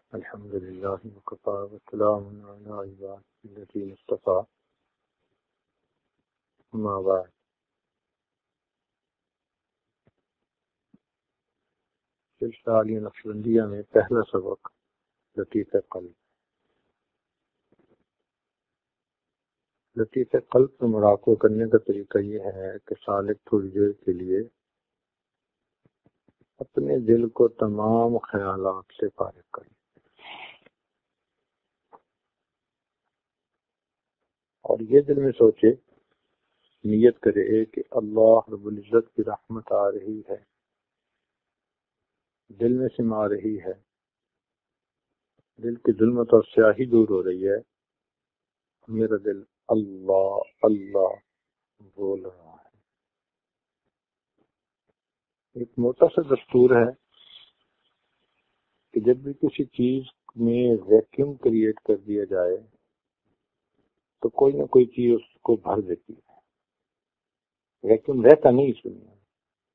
الحمد لله وكفى وسلام على عباده الذين اصطفى أما بعد سلسلہ عالیہ نقشبندیہ میں پہلا سبق لطیف قلب۔ لطیف قلب سے مراقبہ کرنے کا طریقہ یہ ہے کہ سالک تھوڑی دیر کے لیے اپنے دل کو تمام خیالات سے فارغ کرے اور یہ دل میں سوچے، نیت کرے کہ اللہ رب العزت کی رحمت آ رہی ہے، دل میں سما رہی ہے، دل کی ظلمت اور سیاہی دور ہو رہی ہے، میرا دل اللہ اللہ بول رہا ہے۔ ایک موٹا سا دستور ہے کہ جب بھی کسی چیز میں ویکیوم کریٹ کر دیا جائے تو کوئی نہ کوئی چیز اس کو بھر دیتی ہے۔ ویکیوم رہتا نہیں اس دنیا میں۔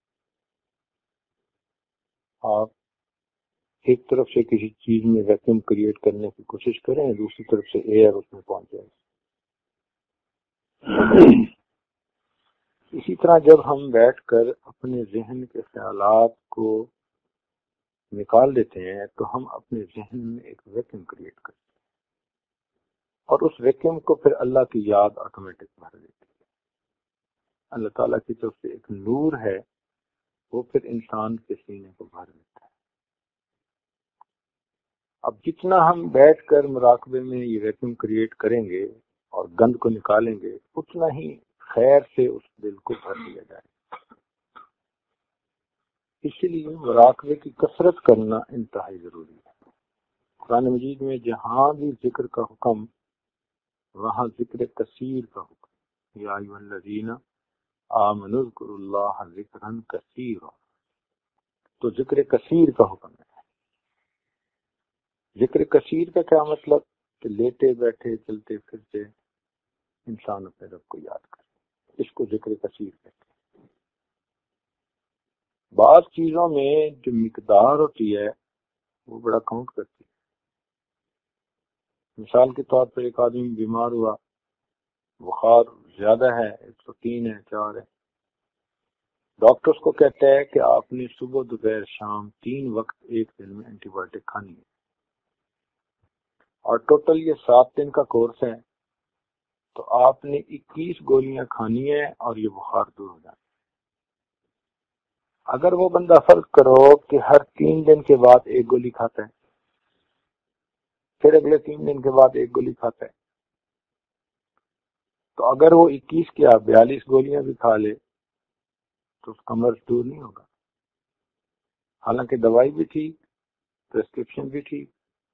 آپ ایک طرف سے کسی چیز میں ویکیوم کریٹ کرنے کی کوشش کریں، دوسری طرف سے ایئر اس میں پہنچ جائے۔ اسی طرح جب ہم بیٹھ کر اپنے ذہن کے خیالات کو نکال دیتے ہیں تو ہم اپنے ذہن میں ایک ویکیوم کریٹ کرتے ہیں اور اس ویکیوم کو پھر اللہ کی یاد آٹومیٹک بھر دیتی ہے۔ اللہ تعالیٰ کی طرف سے ایک نور ہے، وہ پھر انسان کے سینے کو بھر دیتا ہے۔ اب جتنا ہم بیٹھ کر مراقبے میں یہ ویکیوم کریٹ کریں گے اور گند کو نکالیں گے، اتنا ہی خیر سے اس دل کو بھر دیا جائے۔ اسی لیے مراقبے کی کثرت کرنا انتہائی ضروری ہے۔ قرآن مجید میں جہاں بھی ذکر کا حکم، وہاں ذکر کثیر کا حکم، یا ایھا الذین آمنوا اذکروا اللہ ذکرا کثیرا، تو ذکر کثیر کا حکم ہے۔ ذکر کثیر کا کیا مطلب؟ کہ لیٹے بیٹھے چلتے پھرتے انسان اپنے رب کو یاد کرے، اس کو ذکر کثیر کہتے ہیں۔ بعض چیزوں میں جو مقدار ہوتی ہے وہ بڑا کاؤنٹ کرتی ہے۔ مثال کے طور پر ایک آدمی بیمار ہوا، بخار زیادہ ہے، 103 ہے، 4 ہے، ڈاکٹر اس کو کہتا ہے کہ آپ نے صبح دوپہر شام 3 وقت ایک دن میں اینٹی بایوٹک کھانی ہے، اور ٹوٹل یہ 7 دن کا کورس ہے، تو آپ نے 21 گولیاں کھانی ہے اور یہ بخار دور ہو جانا۔ اگر وہ بندہ فرض کرو کہ ہر 3 دن کے بعد ایک گولی کھاتا ہے، پھر اگلے 3 دن کے بعد ایک گولی کھاتا ہے، تو اگر وہ 21 کیا 42 گولیاں بھی کھا لے تو اس کا مرض دور نہیں ہوگا۔ حالانکہ دوائی بھی ٹھیک، پرسکرپشن بھی ٹھیک،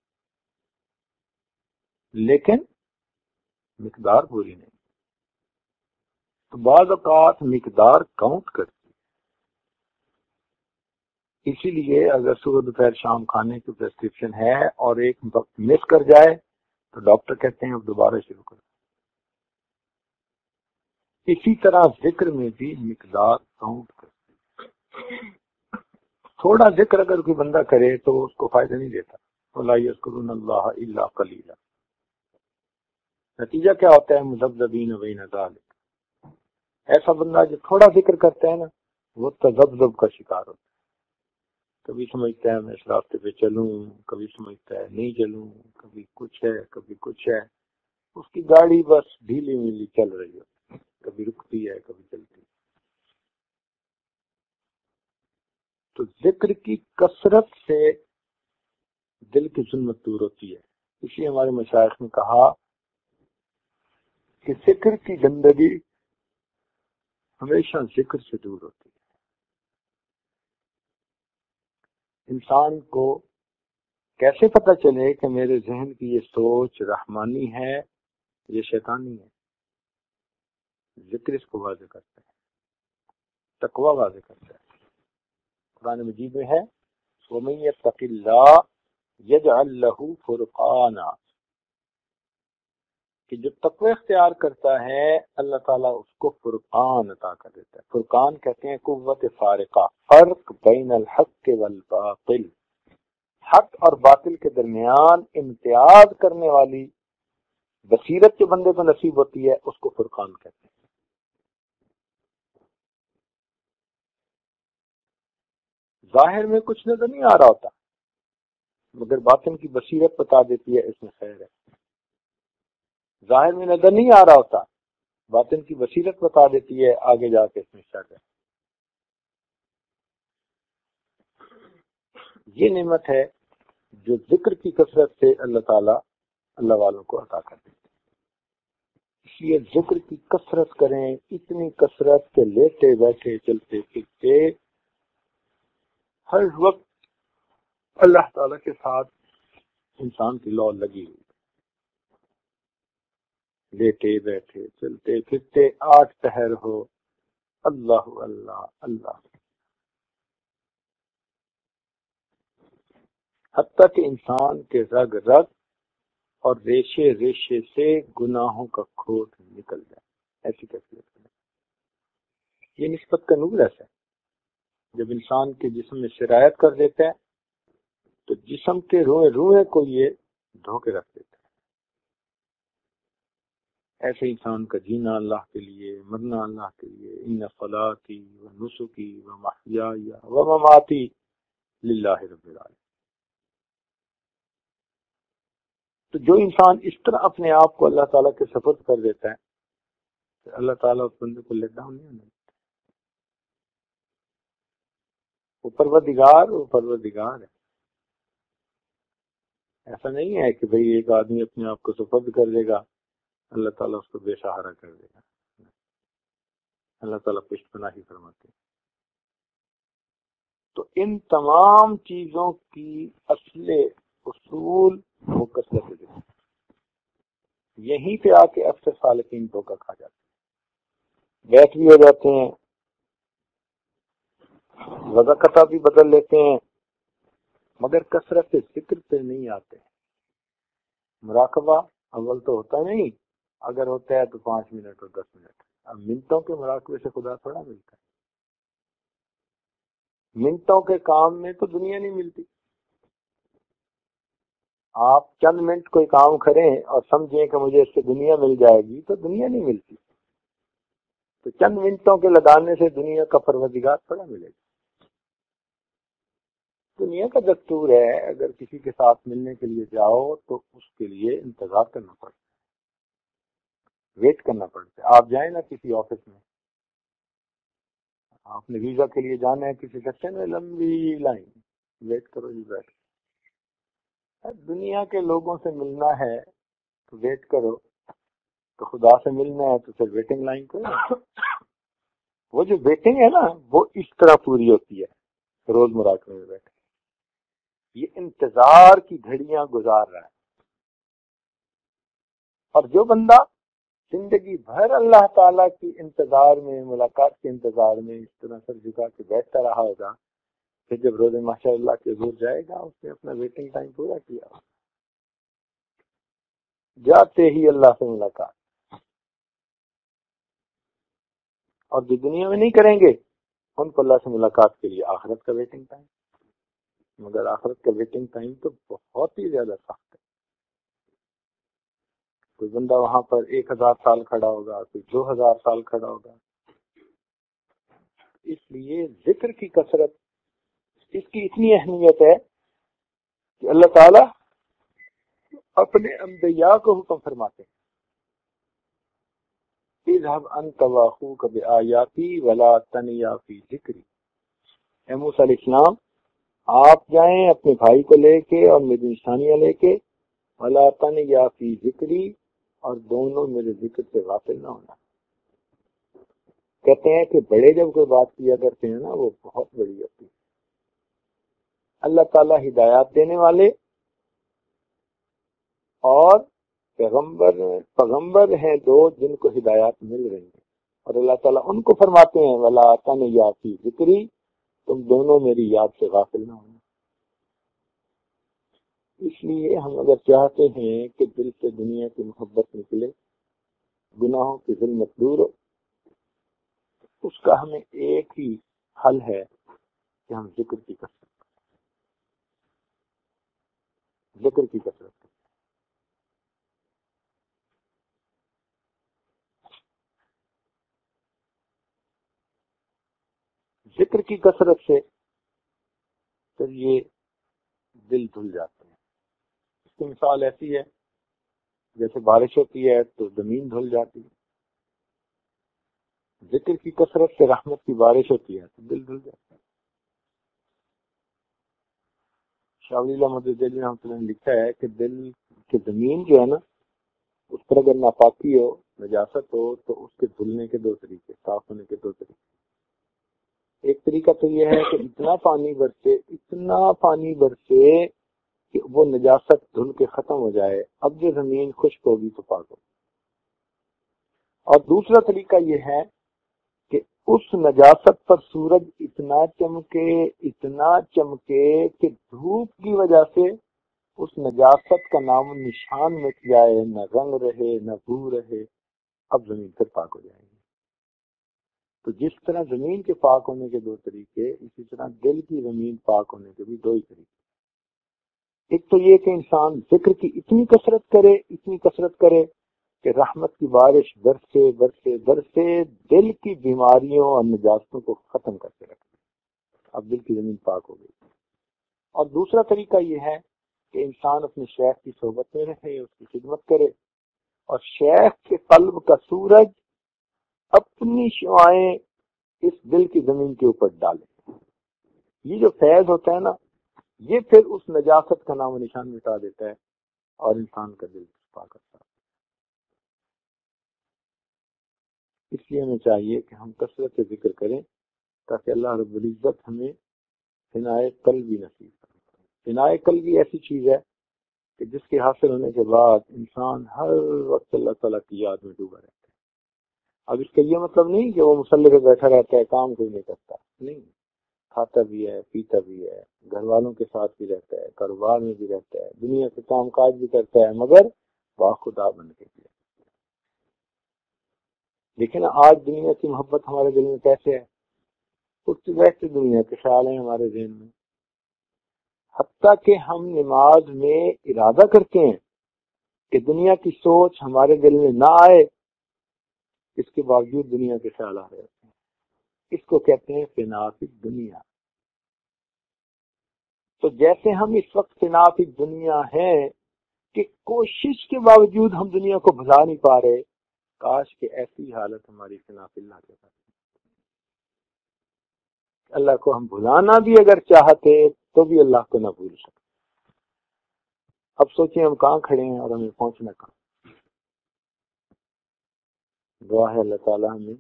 لیکن مقدار پوری نہیں۔ تو بعض اوقات مقدار کاؤنٹ کرتی، اسی لیے اگر صبح دوپہر شام کھانے کی پرسکرپشن ہے اور ایک وقت مس کر جائے تو ڈاکٹر کہتے ہیں اب دوبارہ شروع کرو۔ اسی طرح ذکر میں بھی مقدار کاؤنٹ کرتی۔ تھوڑا ذکر اگر کوئی بندہ کرے تو اس کو فائدہ نہیں دیتا، وَلَا يَذْكُرُونَ اللَّهَ إِلَّا قَلِيلًا۔ نتیجہ کیا ہوتا ہے؟ مذبذبین بین ذالک۔ ایسا بندہ جو تھوڑا ذکر کرتا ہے نا، وہ تذبذب کا شکار ہوتا ہے۔ کبھی سمجھتا ہے میں اس راستے پہ چلوں، کبھی سمجھتا ہے نہیں چلوں، کبھی کچھ ہے کبھی کچھ ہے، اس کی گاڑی بس ڈھیلی میلی چل رہی ہے، کبھی رکتی ہے کبھی چلتی ہے۔ تو ذکر کی کثرت سے دل کی ظلمت دور ہوتی ہے۔ اسی ہمارے مشائخ نے کہا کہ ذکر کی گندگی ہمیشہ ذکر سے دور ہوتی ہے۔ انسان کو کیسے پتہ چلے کہ میرے ذہن کی یہ سوچ رحمانی ہے یہ شیطانی ہے؟ ذکر اس کو واضح کرتا ہے، تقوی واضح کرتا ہے۔ قرآن مجید میں ہے وَمَن يَتَّقِ اللَّهَ يَجْعَل لَّهُ فُرْقَانًا، کہ جو تقوی اختیار کرتا ہے اللہ تعالیٰ اس کو فرقان عطا کر دیتا ہے۔ فرقان کہتے ہیں قوت فارقہ، فرق بین الحق والباطل۔ حق اور باطل کے درمیان امتیاز کرنے والی بصیرت جو بندے کو نصیب ہوتی ہے اس کو فرقان کہتے ہیں۔ ظاہر میں کچھ نظر نہیں آ رہا ہوتا مگر باطن کی بصیرت بتا دیتی ہے اس میں خیر ہے۔ ظاہر میں نظر نہیں آ رہا ہوتا، باطن کی بصیرت بتا دیتی ہے آگے جا کے اس میں شر ہے۔ یہ نعمت ہے جو ذکر کی کثرت سے اللہ تعالیٰ اللہ والوں کو عطا کر دیتے ہیں۔ اس لیے ذکر کی کثرت کریں، اتنی کثرت کہ لیٹے بیٹھے چلتے پھرتے ہر وقت اللہ تعالیٰ کے ساتھ انسان کی لو لگی ہوئی، لیٹے بیٹھے چلتے پھرتے 8 پہر ہو اللہ اللہ اللہ، حتیٰ کہ انسان کے رگ رگ اور ریشے ریشے سے گناہوں کا کھوٹ نکل جائے، ایسی کیفیت ہے۔ یہ نسبت کا نور ایسا ہے، جب انسان کے جسم میں سرایت کر دیتا ہے تو جسم کے روئے روئے کو یہ دھوکے رکھ دیتا ہے۔ ایسے انسان کا جینا اللہ کے لیے، مرنا اللہ کے لیے، ان صلاتی و نسکی و محیای و مماتی للہ رب العالمین۔ تو جو انسان اس طرح اپنے آپ کو اللہ تعالیٰ کے سپرد کر دیتا ہے تو اللہ تعالیٰ اس بندے کو لیٹ ڈاؤن نہیں ہونے دیتا۔ وہ پروردگار ہے۔ ایسا نہیں ہے کہ بھئی ایک آدمی اپنے آپ کو سپرد کر دے گا اللہ تعالیٰ اس کو بے سہارا کر دے گا۔ اللہ تعالیٰ پشت پناہی فرماتے ہیں۔ تو ان تمام چیزوں کی اصول وہ کثرت ذکر، یہیں پہ آ کے اکثر سالکین دھوکہ کھا جاتے ہیں، بیٹھ بھی ہو جاتے ہیں، وضاقتہ بھی بدل لیتے ہیں، مگر کثرت ذکر پہ نہیں آتے۔ مراقبہ اول تو ہوتا نہیں، اگر ہوتا ہے تو 5 منٹ اور 10 منٹ۔ اب منٹوں کے مراقبے سے خدا تھوڑا ملتا ہے، منٹوں کے کام میں تو دنیا نہیں ملتی۔ آپ چند منٹ کوئی کام کریں اور سمجھیں کہ مجھے اس سے دنیا مل جائے گی تو دنیا نہیں ملتی۔ تو چند منٹوں کے لگانے سے دنیا کا پروردگار تھوڑا ملے گا۔ دنیا کا دستور ہے اگر کسی کے ساتھ ملنے کے لیے جاؤ تو اس کے لیے انتظار کرنا پڑتا ہے، ویٹ کرنا پڑتا ہے۔ آپ جائیں نا کسی آفس میں، آپ نے ویزا کے لیے جانا ہے کسی سیکشن میں، لمبی لائن، ویٹ کرو جی بیٹھ۔ دنیا کے لوگوں سے ملنا ہے تو ویٹ کرو، تو خدا سے ملنا ہے تو پھر ویٹنگ لائن کرو۔ وہ جو ویٹنگ ہے نا وہ اس طرح پوری ہوتی ہے روز مراقبے میں بیٹھے، یہ انتظار کی گھڑیاں گزار رہا ہے۔ اور جو بندہ زندگی بھر اللہ تعالیٰ کی انتظار میں، ملاقات کے انتظار میں اس طرح سر جھکا کے بیٹھتا رہا ہوگا، پھر جب روز محشر اللہ کے حضور جائے گا اس نے اپنا ویٹنگ ٹائم پورا کیا ہوگا۔ جاتے ہی اللہ سے ملاقات، اور جو دنیا میں نہیں کریں گے ان کو اللہ سے ملاقات کے لیے آخرت کا ویٹنگ ٹائم، مگر آخرت کا ویٹنگ ٹائم تو بہت ہی زیادہ سخت ہے۔ کوئی بندہ وہاں پر 1000 سال کھڑا ہوگا، کوئی 2000 سال کھڑا ہوگا۔ اس لیے ذکر کی کثرت، اس کی اتنی اہمیت ہے کہ اللہ تعالیٰ اپنے انبیاء کو حکم فرماتے ہیں، اذهب انت واخوك بآیاتی ولا تنیا فی ذکری۔ اے موسیٰ علیہ السلام، آپ جائیں اپنے بھائی کو لے کے اور میری نشانیاں لے کے، ولا تنیا فی ذکری، اور دونوں میرے ذکر سے غافل نہ ہونا۔ کہتے ہیں کہ بڑے جب کوئی بات کیا کرتے ہیں نا وہ بہت بڑی ہوتی ہے۔ اللہ تعالیٰ ہدایات دینے والے اور پیغمبر ہیں دو جن کو ہدایات مل رہی ہیں، اور اللہ تعالیٰ ان کو فرماتے ہیں ولا تنیا فی ذکری، تم دونوں میری یاد سے غافل نہ ہونا۔ اس لیے ہم اگر چاہتے ہیں کہ دل سے دنیا کی محبت نکلے، گناہوں کی ظلمت دور ہو، اس کا ہمیں ایک ہی حل ہے کہ ہم ذکر کی کثرت کریں۔ ذکر کی کثرت سے. ذکر کی کثرت سے پھر یہ دل دھل جاتے ہیں. اس کی مثال ایسی ہے جیسے بارش ہوتی ہے تو زمین دھل جاتی ہے. ذکر کی کثرت سے رحمت کی بارش ہوتی ہے تو دل دھل جاتا ہے. شاہ ولی اللہ مدد دہلوی رحمۃ اللہ نے لکھا ہے کہ دل کی زمین جو ہے نا، اس پر اگر ناپاکی ہو، نجاست ہو، تو اس کے دھلنے کے دو طریقے، صاف ہونے کے دو طریقے. ایک طریقہ تو یہ ہے کہ اتنا پانی برسے کہ وہ نجاست دھل کے ختم ہو جائے، اب جو زمین خشک ہوگی تو پاک ہوگی. اور دوسرا طریقہ یہ ہے کہ اس نجاست پر سورج اتنا چمکے کہ دھوپ کی وجہ سے اس نجاست کا نام و نشان مٹ جائے، نہ رنگ رہے نہ بو رہے، اب زمین پھر پاک ہو جائے گی. تو جس طرح زمین کے پاک ہونے کے دو طریقے، اسی طرح دل کی زمین پاک ہونے کے بھی دو ہی طریقے. ایک تو یہ کہ انسان ذکر کی اتنی کثرت کرے کہ رحمت کی بارش برسے دل کی بیماریوں اور نجاستوں کو ختم کر کے رکھے. اب دل کی زمین پاک ہو گئی. اور دوسرا طریقہ یہ ہے کہ انسان اپنے شیخ کی صحبت میں رہے، اس کی خدمت کرے، اور شیخ کے قلب کا سورج اپنی شعائیں اس دل کی زمین کے اوپر ڈالے. یہ جو فیض ہوتا ہے نا، یہ پھر اس نجاست کا نام و نشان مٹا دیتا ہے اور انسان کا دل پاک کرتا ہے. اس لیے ہمیں چاہیے کہ ہم کثرت سے ذکر کریں تاکہ اللہ رب العزت ہمیں فنائے قلبی نصیب کرے. فنائے قلبی ایسی چیز ہے کہ جس کے حاصل ہونے کے بعد انسان ہر وقت اللہ تعالیٰ کی یاد میں ڈوبا رہتا ہے. اب اس کا یہ مطلب نہیں کہ وہ مصلی پہ بیٹھا رہتا ہے، کام کوئی نہیں کرتا، نہیں، کھاتا بھی ہے، پیتا بھی ہے، گھر والوں کے ساتھ بھی رہتا ہے، کاروبار میں بھی رہتا ہے، دنیا کے کام کاج بھی کرتا ہے، مگر باخدا بن کے بھی. لیکن آج دنیا کی محبت ہمارے دل میں کیسے ہے؟ اٹھتے بیٹھتے دنیا کے خیال ہیں ہمارے ذہن میں. حتیٰ کہ ہم نماز میں ارادہ کرتے ہیں کہ دنیا کی سوچ ہمارے دل میں نہ آئے، اس کے باوجود دنیا کے خیال آ رہے ہوتے ہیں. اس کو کہتے ہیں فنا فی دنیا. تو جیسے ہم اس وقت فنا فی دنیا ہیں کہ کوشش کے باوجود ہم دنیا کو بھلا نہیں پا رہے، کاش کہ ایسی حالت ہماری فنا فی اللہ کے ساتھ. اللہ کو ہم بھلانا بھی اگر چاہتے تو بھی اللہ کو نہ بھول سکتے. اب سوچیں ہم کہاں کھڑے ہیں اور ہمیں پہنچنا کہاں. دعا ہے اللہ تعالیٰ ہمیں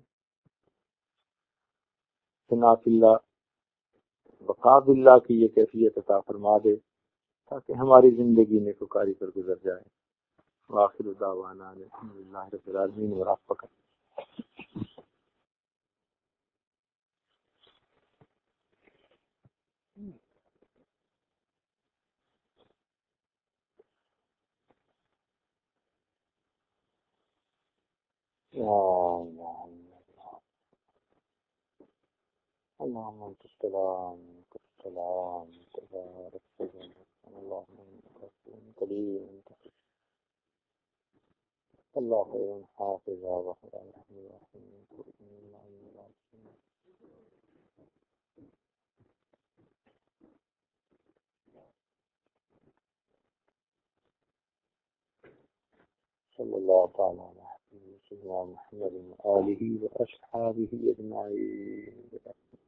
فنا فی اللہ بقا باللہ کی یہ کیفیت عطا فرما دے تاکہ ہماری زندگی نیکوکاری پر گزر جائے. وآخر دعوانا الحمدللہ رب العالمین. اور آپ پکڑ اللهم انت السلام انت السلام تبارك اسمك اللهم انك عفو كريم الله خير حافظا وخير الرحيم. صلى الله تعالى على سيدنا محمد وآله وأصحابه أجمعين.